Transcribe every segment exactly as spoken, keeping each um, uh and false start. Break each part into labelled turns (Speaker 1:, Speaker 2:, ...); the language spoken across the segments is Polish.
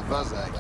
Speaker 1: Uważaj.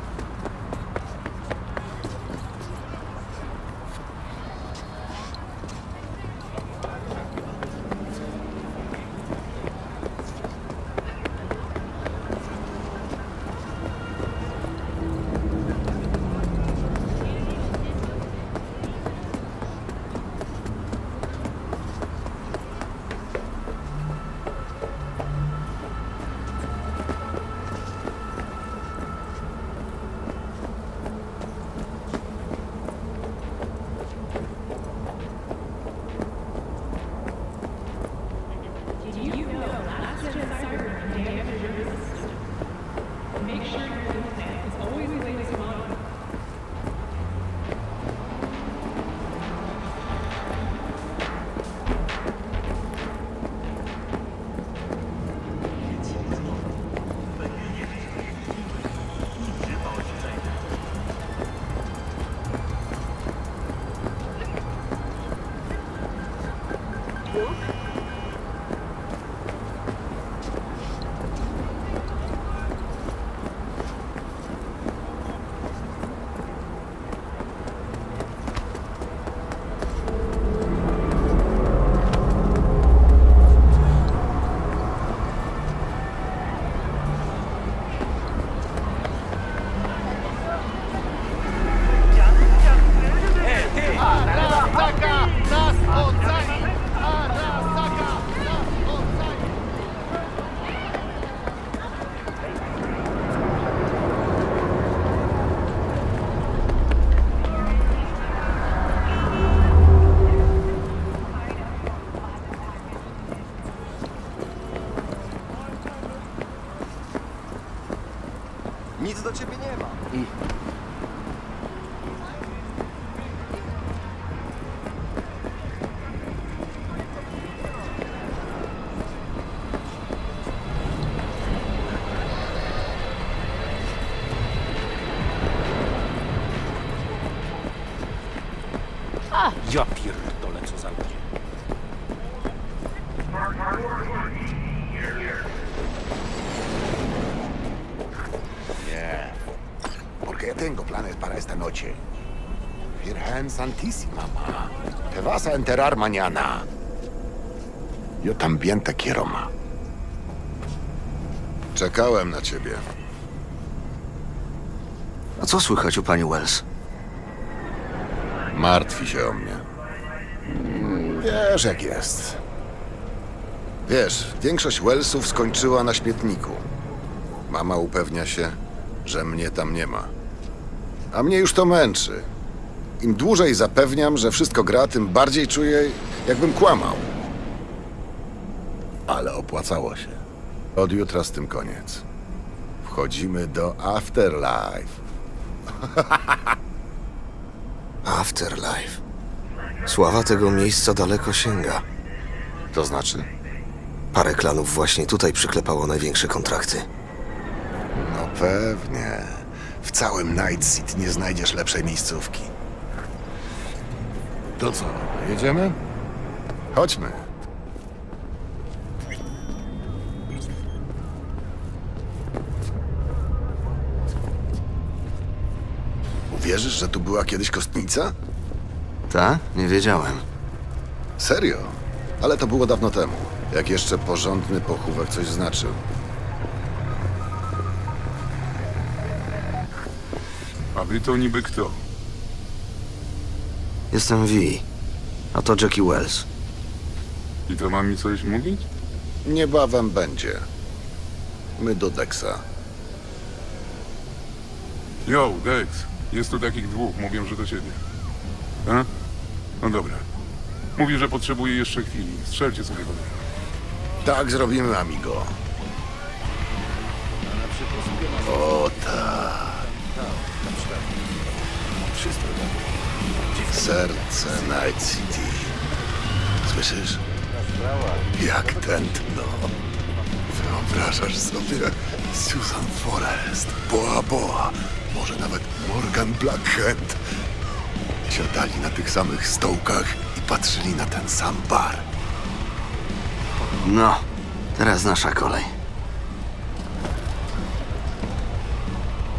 Speaker 2: Nic do ciebie nie ma. I...
Speaker 3: A, ja pierdolę, co za ludzie.
Speaker 4: Porque tengo planes para esta noche. Virgen Santísima, ma. Te vas a enterar mañana. Yo también te quiero, ma.
Speaker 1: Czekałem na ciebie.
Speaker 2: A co słychać u pani Wells?
Speaker 1: Martwi się o mnie.
Speaker 4: Wiesz, jak jest.
Speaker 1: Wiesz, większość Wellsów skończyła na śmietniku. Mama upewnia się, że mnie tam nie ma. A mnie już to męczy. Im dłużej zapewniam, że wszystko gra, tym bardziej czuję, jakbym kłamał. Ale opłacało się. Od jutra z tym koniec. Wchodzimy do Afterlife.
Speaker 2: Afterlife. Sława tego miejsca daleko sięga.
Speaker 1: To znaczy?
Speaker 2: Parę klanów właśnie tutaj przyklepało największe kontrakty.
Speaker 4: No pewnie. W całym Night City nie znajdziesz lepszej miejscówki.
Speaker 1: To co, jedziemy? Chodźmy.
Speaker 4: Uwierzysz, że tu była kiedyś kostnica?
Speaker 2: Ta? Nie wiedziałem.
Speaker 1: Serio? Ale to było dawno temu. Jak jeszcze porządny pochówek coś znaczył.
Speaker 5: A wy to niby kto?
Speaker 2: Jestem V. A to Jackie Wells.
Speaker 5: I to mam mi coś mówić?
Speaker 1: Niebawem będzie. My do Dexa.
Speaker 5: Yo, Dex. Jest tu takich dwóch. Mówią, że do ciebie. A? No dobra. Mówi, że potrzebuje jeszcze chwili. Strzelcie sobie go.
Speaker 4: Tak zrobimy, amigo. O tak. Serce Night City. Słyszysz? Jak tętno. Wyobrażasz sobie Susan Forrest, Boa Boa, może nawet Morgan Blackhand. Siadali na tych samych stołkach i patrzyli na ten sam bar.
Speaker 2: No, teraz nasza kolej.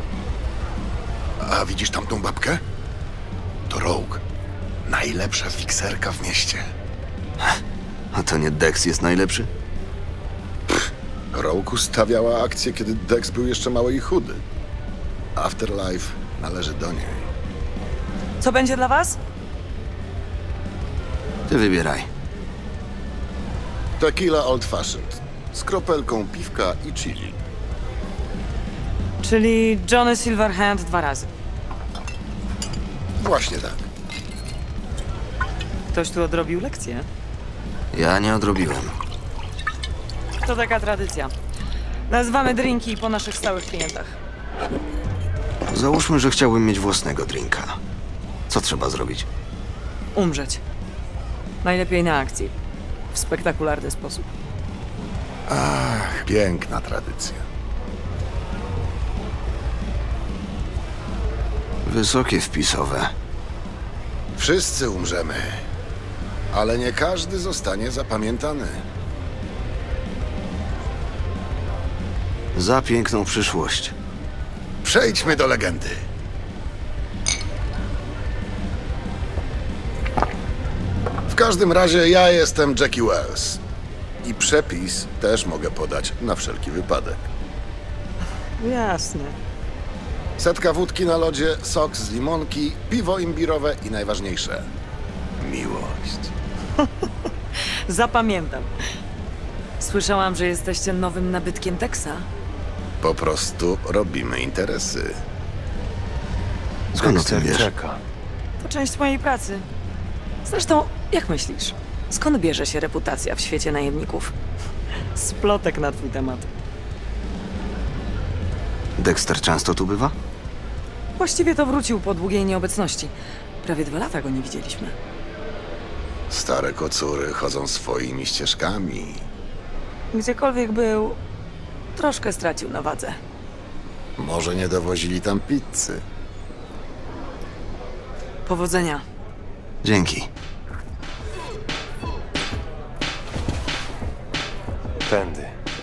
Speaker 1: A widzisz tamtą babkę? To Rogue. Najlepsza fikserka w mieście.
Speaker 2: A to nie Dex jest najlepszy?
Speaker 1: Rogue ustawiała akcję, kiedy Dex był jeszcze mały i chudy. Afterlife należy do niej.
Speaker 6: Co będzie dla was?
Speaker 2: Ty wybieraj.
Speaker 1: Tequila Old Fashioned. Z kropelką piwka i chili.
Speaker 6: Czyli Johnny Silverhand dwa razy.
Speaker 1: Właśnie tak.
Speaker 6: Ktoś tu odrobił lekcję?
Speaker 2: Ja nie odrobiłem.
Speaker 6: To taka tradycja. Nazywamy drinki po naszych stałych klientach.
Speaker 2: Załóżmy, że chciałbym mieć własnego drinka. Co trzeba zrobić?
Speaker 6: Umrzeć. Najlepiej na akcji. W spektakularny sposób.
Speaker 1: Ach, piękna tradycja.
Speaker 2: Wysokie wpisowe.
Speaker 1: Wszyscy umrzemy. Ale nie każdy zostanie zapamiętany.
Speaker 2: Za piękną przyszłość.
Speaker 1: Przejdźmy do legendy. W każdym razie ja jestem Jackie Wells. I przepis też mogę podać na wszelki wypadek.
Speaker 6: Jasne.
Speaker 1: Setka wódki na lodzie, sok z limonki, piwo imbirowe i najważniejsze – miłość.
Speaker 6: Zapamiętam. Słyszałam, że jesteście nowym nabytkiem Texa.
Speaker 1: Po prostu robimy interesy.
Speaker 2: Skąd o tym wiesz?
Speaker 3: czeka.
Speaker 6: To część mojej pracy. Zresztą, jak myślisz, skąd bierze się reputacja w świecie najemników? Splotek na twój temat.
Speaker 2: Dexter często tu bywa?
Speaker 6: Właściwie to wrócił po długiej nieobecności. Prawie dwa lata go nie widzieliśmy.
Speaker 1: Stare kocury chodzą swoimi ścieżkami.
Speaker 6: Gdziekolwiek był, troszkę stracił na wadze.
Speaker 1: Może nie dowozili tam pizzy.
Speaker 6: Powodzenia.
Speaker 2: Dzięki.
Speaker 3: Tędy.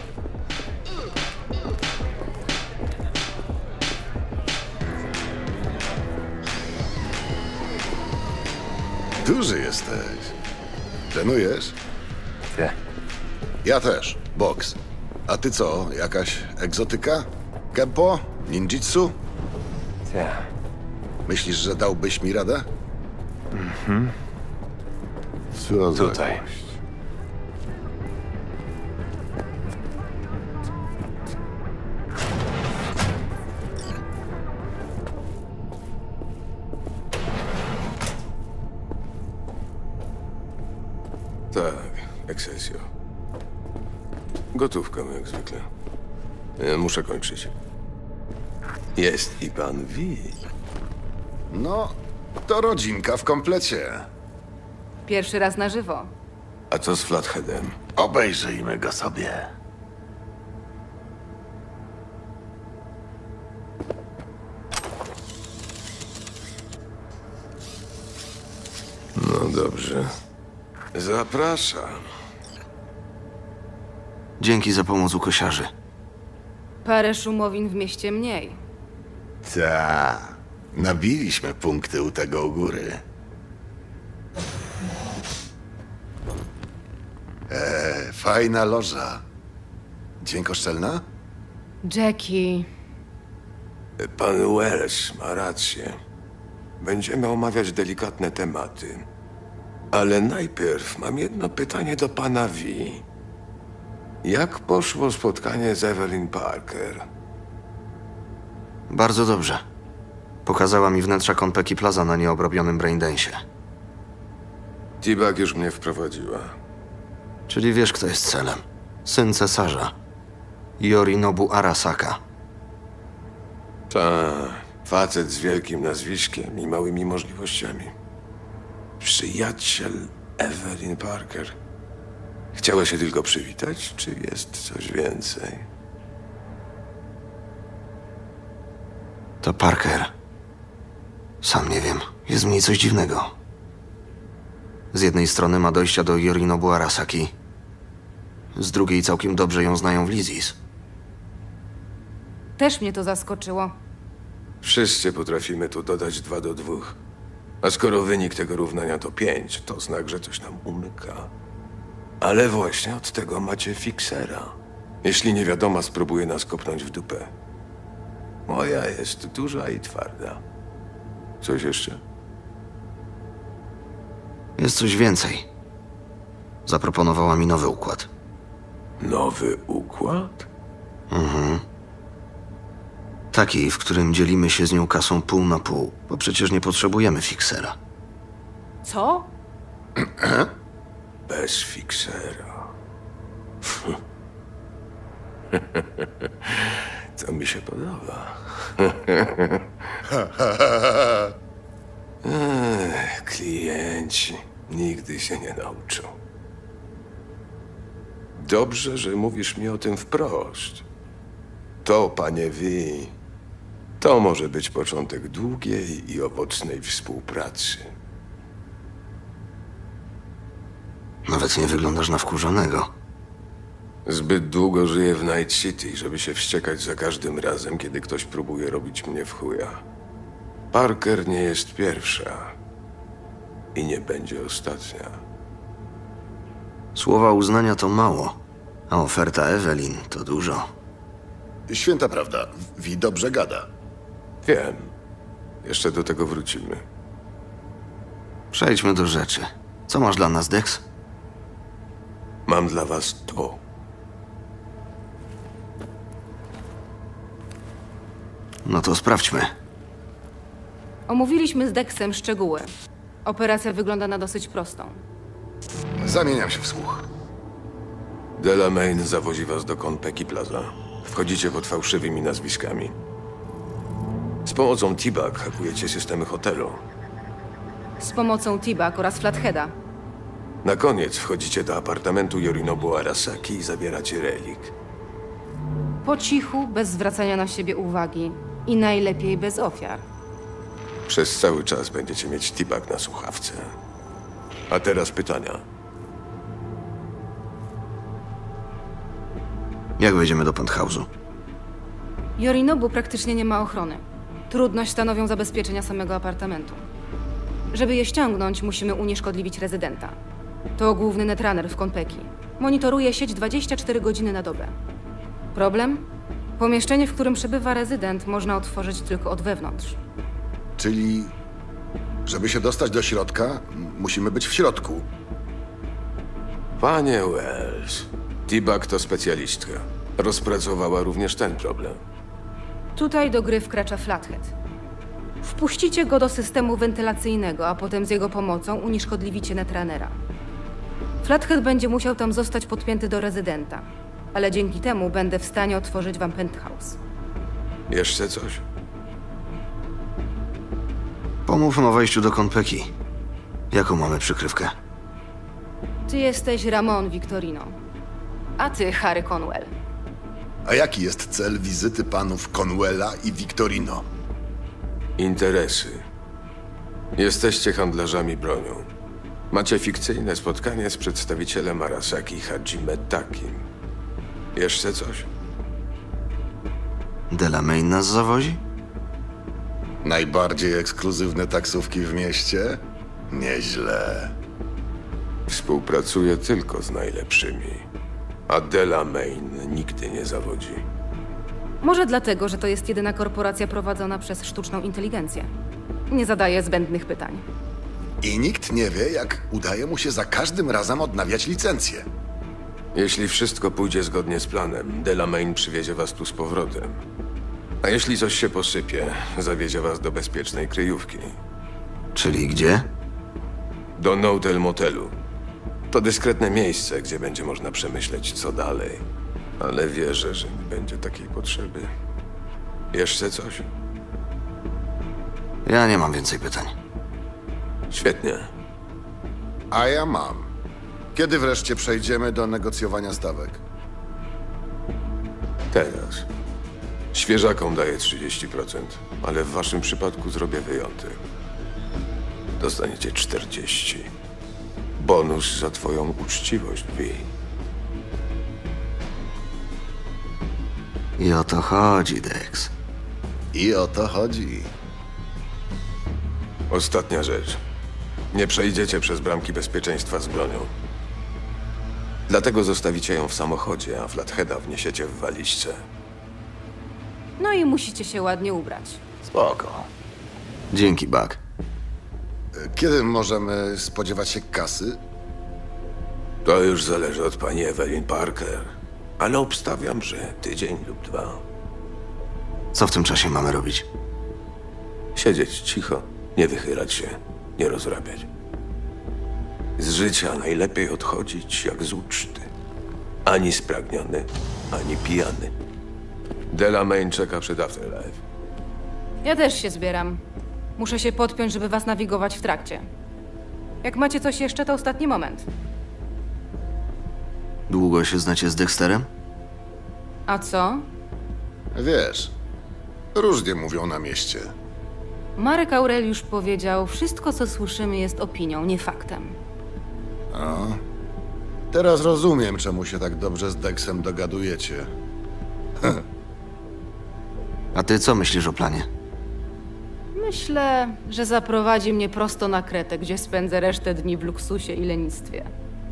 Speaker 1: Duży jesteś. Trenujesz?
Speaker 3: Ty.
Speaker 1: Ja też. Boks. A ty co? Jakaś egzotyka? Kempo? Ninjitsu?
Speaker 3: Ty.
Speaker 1: Myślisz, że dałbyś mi radę? Mhm. Co za
Speaker 3: Tutaj.
Speaker 1: gość.
Speaker 7: Tak, Excelsior. Gotówka, jak zwykle. Ja muszę kończyć. Jest i pan Wi.
Speaker 1: No, to rodzinka w komplecie.
Speaker 8: Pierwszy raz na żywo.
Speaker 7: A co z Flatheadem?
Speaker 1: Obejrzyjmy go sobie.
Speaker 7: No dobrze. Zapraszam.
Speaker 2: Dzięki za pomoc u kosiarzy.
Speaker 8: Parę szumowin w mieście mniej.
Speaker 1: Ta, nabiliśmy punkty u tego u góry. Eee, fajna loża. Dźwiękoszczelna?
Speaker 8: Jackie,
Speaker 7: Pan Wells ma rację. Będziemy omawiać delikatne tematy. Ale najpierw mam jedno pytanie do pana Wi. Jak poszło spotkanie z Evelyn Parker?
Speaker 2: Bardzo dobrze. Pokazała mi wnętrza Konpeki Plaza na nieobrobionym braindensie.
Speaker 7: T-Bag już mnie wprowadziła.
Speaker 2: Czyli wiesz, kto jest celem. Syn cesarza. Yorinobu Arasaka.
Speaker 7: Ta, facet z wielkim nazwiskiem i małymi możliwościami. Przyjaciel Evelyn Parker. Chciała się tylko przywitać, czy jest coś więcej?
Speaker 2: To Parker. Sam nie wiem. Jest w niej coś dziwnego. Z jednej strony ma dojścia do Yorinobu Arasaki. Z drugiej całkiem dobrze ją znają w Lizis.
Speaker 8: też mnie to zaskoczyło.
Speaker 7: Wszyscy potrafimy tu dodać dwa do dwóch. A skoro wynik tego równania to pięć, to znak, że coś nam umyka. Ale właśnie od tego macie fiksera. Jeśli niewiadoma spróbuje nas kopnąć w dupę. Moja jest duża i twarda. Coś jeszcze?
Speaker 2: Jest coś więcej. Zaproponowała mi nowy układ.
Speaker 7: Nowy układ?
Speaker 2: Taki, w którym dzielimy się z nią kasą pół na pół, bo przecież nie potrzebujemy fiksera.
Speaker 8: Co?
Speaker 7: Bez fiksera. To mi się podoba. Ech, klienci nigdy się nie nauczą. Dobrze, że mówisz mi o tym wprost. To, panie Wi, to może być początek długiej i owocnej współpracy.
Speaker 2: Nawet nie wyglądasz na wkurzonego.
Speaker 7: Zbyt długo żyję w Night City, żeby się wściekać za każdym razem, kiedy ktoś próbuje robić mnie w chuja. Parker nie jest pierwsza i nie będzie ostatnia.
Speaker 2: Słowa uznania to mało, a oferta Evelyn to dużo.
Speaker 1: Święta prawda, Wi dobrze gada.
Speaker 7: Wiem. Jeszcze do tego wrócimy.
Speaker 2: Przejdźmy do rzeczy. Co masz dla nas, Dex?
Speaker 7: Mam dla was to.
Speaker 2: No to sprawdźmy.
Speaker 8: Omówiliśmy z Dexem szczegóły. Operacja wygląda na dosyć prostą.
Speaker 1: Zamieniam się w słuch.
Speaker 7: Delamain zawozi was do Konpeki Plaza. Wchodzicie pod fałszywymi nazwiskami. Z pomocą T-Bag hakujecie systemy hotelu.
Speaker 8: Z pomocą T-Bag oraz Flatheada.
Speaker 7: Na koniec wchodzicie do apartamentu Yorinobu Arasaki i zabieracie relik.
Speaker 8: Po cichu, bez zwracania na siebie uwagi. I najlepiej bez ofiar.
Speaker 7: Przez cały czas będziecie mieć T-Bag na słuchawce. A teraz pytania.
Speaker 2: Jak wejdziemy do penthouse'u?
Speaker 8: Yorinobu praktycznie nie ma ochrony. Trudność stanowią zabezpieczenia samego apartamentu. Żeby je ściągnąć, musimy unieszkodliwić rezydenta. To główny netrunner w Konpeki. Monitoruje sieć dwadzieścia cztery godziny na dobę. Problem? Pomieszczenie, w którym przebywa rezydent, można otworzyć tylko od wewnątrz.
Speaker 1: Czyli, żeby się dostać do środka, m- musimy być w środku.
Speaker 7: Panie Wells, T-Bag to specjalistka. Rozpracowała również ten problem.
Speaker 8: Tutaj do gry wkracza Flathead. Wpuścicie go do systemu wentylacyjnego, a potem z jego pomocą unieszkodliwicie netrunnera. Flathead będzie musiał tam zostać podpięty do rezydenta, ale dzięki temu będę w stanie otworzyć wam penthouse.
Speaker 7: Jeszcze coś?
Speaker 2: Pomówmy o wejściu do Konpeki. Jaką mamy przykrywkę?
Speaker 8: Ty jesteś Ramon Victorino, a ty Harry Conwell.
Speaker 1: A jaki jest cel wizyty panów Conwella i Victorino?
Speaker 7: Interesy. Jesteście handlarzami bronią. Macie fikcyjne spotkanie z przedstawicielem Arasaki Hajime Takim. Jeszcze coś?
Speaker 2: Delamain nas zawozi?
Speaker 1: Najbardziej ekskluzywne taksówki w mieście? Nieźle.
Speaker 7: Współpracuję tylko z najlepszymi. A Delamain nigdy nie zawodzi.
Speaker 8: Może dlatego, że to jest jedyna korporacja prowadzona przez sztuczną inteligencję. Nie zadaje zbędnych pytań.
Speaker 1: I nikt nie wie, jak udaje mu się za każdym razem odnawiać licencję.
Speaker 7: Jeśli wszystko pójdzie zgodnie z planem, Delamain przywiezie was tu z powrotem. A jeśli coś się posypie, zawiezie was do bezpiecznej kryjówki.
Speaker 2: Czyli gdzie?
Speaker 7: Do Notel Motelu. To dyskretne miejsce, gdzie będzie można przemyśleć, co dalej. Ale wierzę, że nie będzie takiej potrzeby. Jeszcze coś?
Speaker 2: Ja nie mam więcej pytań.
Speaker 7: Świetnie.
Speaker 1: A ja mam. Kiedy wreszcie przejdziemy do negocjowania stawek?
Speaker 7: Teraz. Świeżakom daję trzydzieści procent, ale w waszym przypadku zrobię wyjątek. Dostaniecie czterdzieści procent. Bonus za twoją uczciwość, Wi.
Speaker 2: I o to chodzi, Dex.
Speaker 1: I o to chodzi.
Speaker 7: Ostatnia rzecz. Nie przejdziecie przez bramki bezpieczeństwa z bronią. Dlatego zostawicie ją w samochodzie, a Flatheada wniesiecie w walizce.
Speaker 8: No i musicie się ładnie ubrać.
Speaker 1: Spoko.
Speaker 2: Dzięki, Buck.
Speaker 1: Kiedy możemy spodziewać się kasy?
Speaker 7: To już zależy od pani Evelyn Parker. Ale obstawiam, że tydzień lub dwa.
Speaker 2: Co w tym czasie mamy robić?
Speaker 7: Siedzieć cicho, nie wychylać się, nie rozrabiać. Z życia najlepiej odchodzić jak z uczty. Ani spragniony, ani pijany. Delamain czeka przed Afterlife.
Speaker 8: Ja też się zbieram. Muszę się podpiąć, żeby was nawigować w trakcie. Jak macie coś jeszcze, to ostatni moment.
Speaker 2: Długo się znacie z Dexterem?
Speaker 8: A co?
Speaker 1: Wiesz, różnie mówią na mieście.
Speaker 8: Marek Aureliusz powiedział, wszystko co słyszymy jest opinią, nie faktem.
Speaker 1: No. Teraz rozumiem, czemu się tak dobrze z Dexem dogadujecie.
Speaker 2: A ty co myślisz o planie?
Speaker 8: Myślę, że zaprowadzi mnie prosto na Kretę, gdzie spędzę resztę dni w luksusie i lenistwie.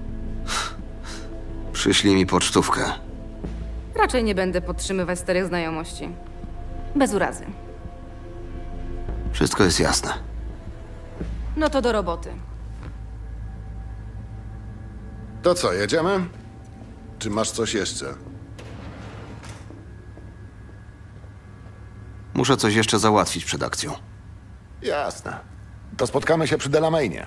Speaker 2: Przyślij mi pocztówkę.
Speaker 8: Raczej nie będę podtrzymywać starych znajomości. Bez urazy.
Speaker 2: Wszystko jest jasne.
Speaker 8: No to do roboty.
Speaker 1: To co, jedziemy? Czy masz coś jeszcze?
Speaker 2: Muszę coś jeszcze załatwić przed akcją.
Speaker 4: Jasne. To spotkamy się przy Delamainie.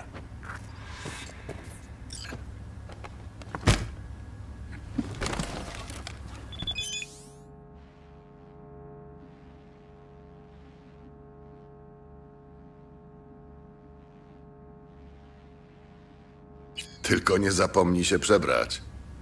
Speaker 1: Tylko nie zapomnij się przebrać.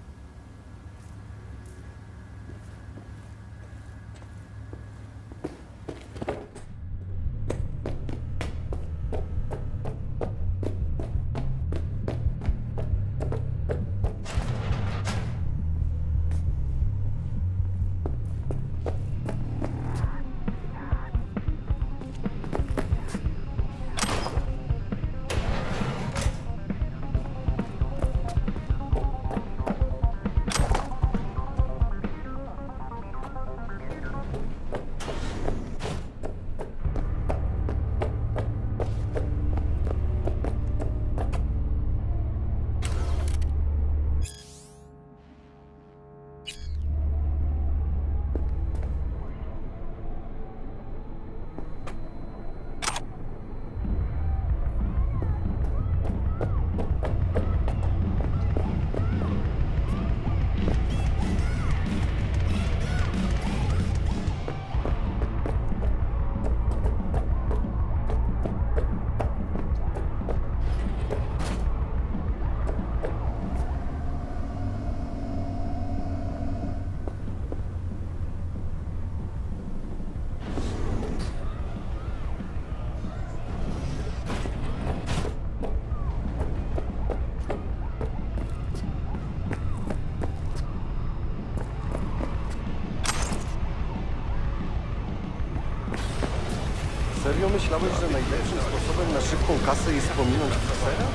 Speaker 3: Serio myślałeś, że najlepszym sposobem na szybką kasę jest pominąć fixera?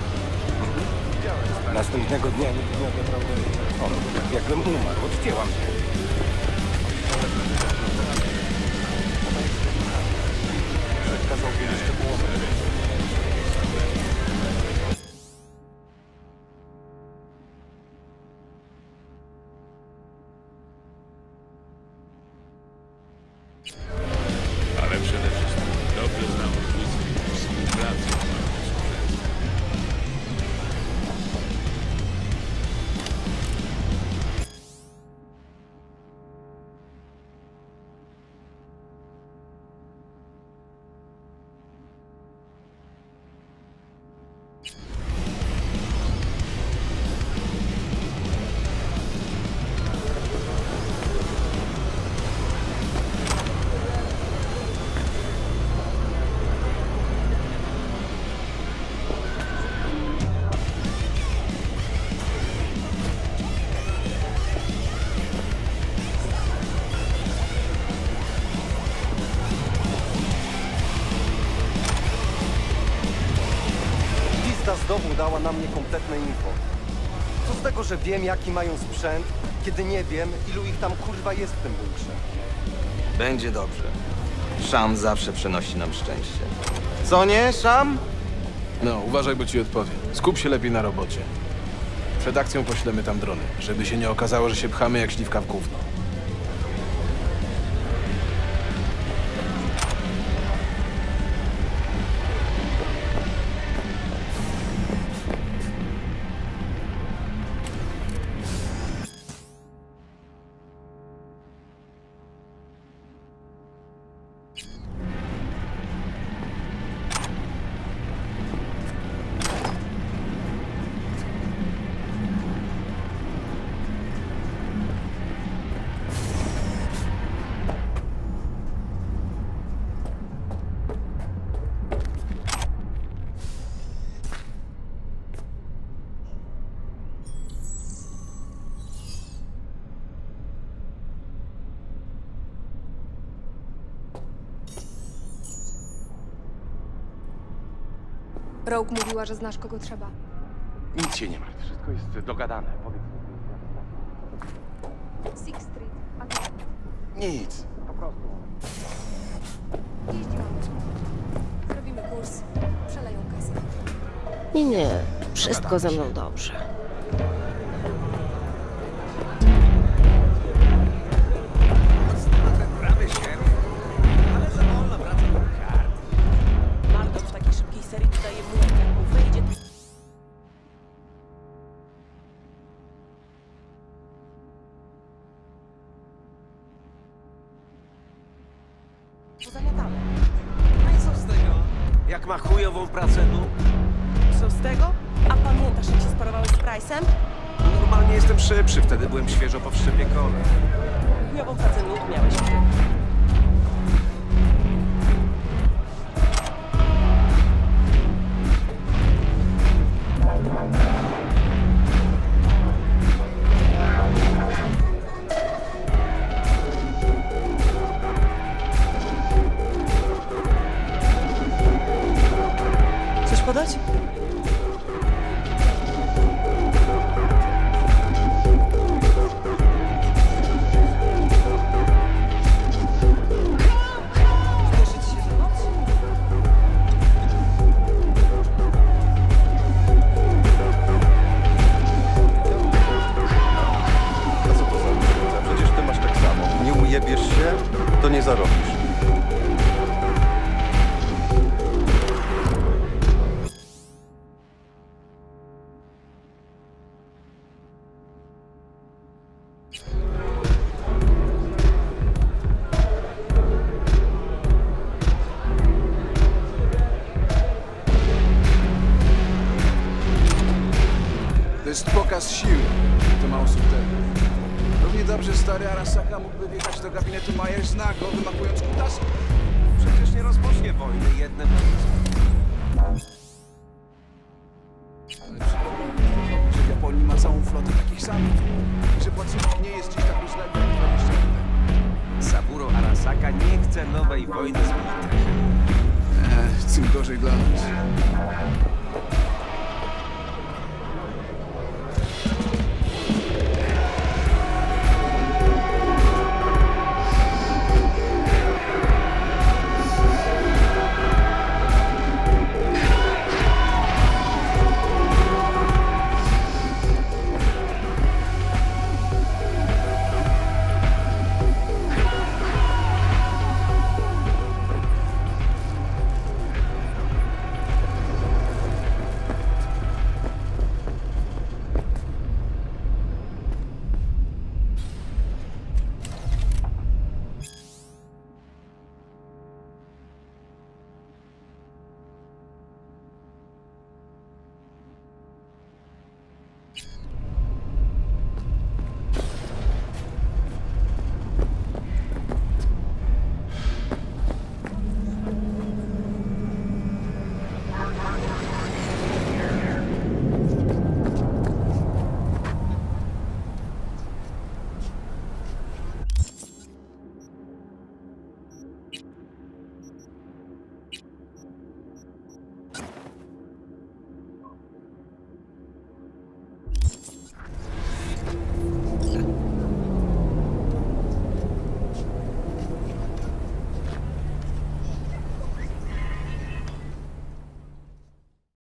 Speaker 3: Następnego dnia nikt nie odebrał telefonu. Jakbym umarł, odcięłam się. Kazał mi jeszcze połowę.
Speaker 5: Ale przede wszystkim dobrze znam wizję współpracy.
Speaker 3: dała na mnie kompletne info. Co z tego, że wiem, jaki mają sprzęt, kiedy nie wiem, ilu ich tam kurwa jest w tym bunkrze?
Speaker 9: Będzie dobrze. Szam zawsze przynosi nam szczęście. Co nie, Szam?
Speaker 10: No, uważaj, bo ci odpowiem. Skup się lepiej na robocie. Przed akcją poślemy tam drony, żeby się nie okazało, że się pchamy jak śliwka w gówno.
Speaker 11: Rogue mówiła, że znasz kogo trzeba.
Speaker 12: Nic się nie martw, wszystko jest dogadane. Powiedz.
Speaker 11: Six Street, a to
Speaker 12: Nic, po prostu.
Speaker 11: jeździ auto. Zrobimy kurs, przeleją kasę.
Speaker 13: Nie, nie, wszystko ze mną dobrze.
Speaker 6: Margot w takiej szybkiej serii dodaje mu, jak mu wyjdzie. Pozamiatamy.
Speaker 9: No i co z tego? Jak ma chujową pracę, no?
Speaker 6: Co z tego? A pamiętasz, jak się sparowałeś z Price'em?
Speaker 9: Normalnie jestem szybszy, wtedy byłem świeżo po wszczepie kole.
Speaker 6: Chujową pracę nóg miałeś. Coś podać? Spieszyć się do nocy?
Speaker 3: A co to za różnica? Przecież ty masz tak samo. Nie ujebiesz się, to nie zarobisz.
Speaker 10: To jest pokaz siły. To mało subtelne. Równie dobrze stary Arasaka mógłby wjechać do gabinetu Myers nago, wymachując kutas.
Speaker 9: Przecież nie rozpocznie wojny jednym.
Speaker 10: Że w Japonii ma całą flotę takich samych. Że Pacyfik nie jest dziś tak rozległy jak dwadzieścia lat.
Speaker 9: Saburo Arasaka nie chce nowej wojny z Militechem.
Speaker 10: Eee, tym gorzej dla nas.